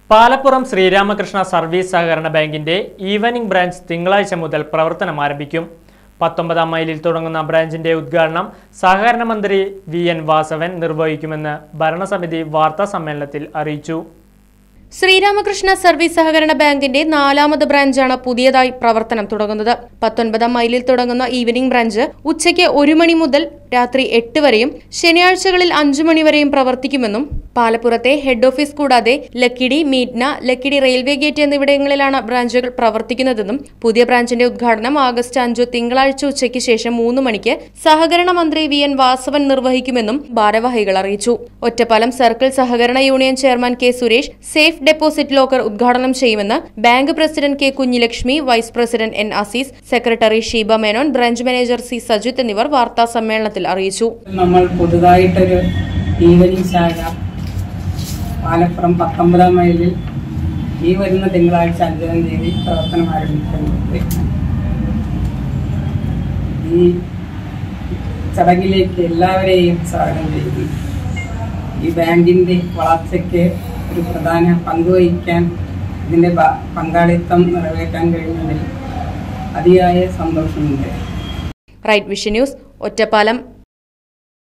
Palappuram Sri Ramakrishna service സഹകരണ ബാങ്കിന്റെ evening branch തിങ്കളാഴ്ച മുതൽ പ്രവർത്തനം ആരംഭിക്കും. 19ാം മൈലിൽ തുടങ്ങുന്ന ബ്രാഞ്ചിന്റെ ഉദ്ഘാടനം സഹകരണ മന്ത്രി വി.എൻ. വാസവൻ നിർവഹിക്കുമെന്ന് ഭരണസമിതി വാർത്താ സമ്മേളനത്തിൽ അറിയിച്ചു. ശ്രീരാമകൃഷ്ണ സർവീസ് സഹകരണ ബാങ്കിന്റെ 4ാമത് ബ്രാഞ്ചാണ് പുതിയതായി പ്രവർത്തനം തുടങ്ങുന്നത്. 19ാം മൈലിൽ തുടങ്ങുന്ന ഈവനിംഗ് ബ്രാഞ്ച് ഉച്ചയ്ക്ക് 1 മണി മുതൽ രാത്രി 8 വരെയും ശനിയാഴ്ചകളിൽ 5 മണി വരെയും പ്രവർത്തിക്കുമെന്നും പാലപ്പുറത്തെ ഹെഡ് ഓഫീസ് കൂടാതെ ലക്കിടി, മീറ്റ്ന, ലക്കിടി റെയിൽവേ ഗേറ്റ് എന്നിവിടങ്ങളിലാണ് ബ്രാഞ്ചുകൾ പ്രവർത്തിക്കുന്നതെന്നും പുതിയ ബ്രാഞ്ചിന്റെ ഉദ്ഘാടനം ആഗസ്റ്റ് 5 തിങ്കളാഴ്ച ഉച്ചയ്ക്ക് ശേഷം 3 മണിക്ക് സഹകരണ മന്ത്രി വി.എൻ. വാസവൻ നിർവഹിക്കുമെന്നും ഭാരവാഹികൾ അറിയിച്ചു. ഒറ്റപ്പാലം സർക്കിൾ സഹകരണ union chairman K. Suresh safe deposit locker ഉദ്ഘാടനം ചെയ്യുമെന്ന് bank president K. Kunhilakshmi, vice president N. Azeez, secretary Sheeba Menon, branch manager C. Sajith എന്നിവർ വാർത്താ സമ്മേളനത്തിൽ അറിയിച്ചു. നമ്മൾ പുതുതായിട്ടൊരു ഈവനിംഗ് ശാഖ പാലപ്പുറം 19ാം മൈലിൽ ഈ വരുന്ന തിങ്കളാഴ്ച 5ാം തീയതി പ്രവർത്തനം ആരംഭിക്കുന്നുണ്ട്. ഈ ചടങ്ങിലേക്ക് എല്ലാവരെയും സ്വാഗതം ചെയ്തു. ഈ ബാങ്കിന്റെ വളർച്ചയ്ക്ക് ഒരു പ്രധാന പങ്ക് വഹിക്കാൻ, ഇതിന്റെ പങ്കാളിത്തം നിറവേറ്റാൻ കഴിയുന്നതിൽ അതിയായ സന്തോഷമുണ്ട്. Right Vision News, Ottapalam.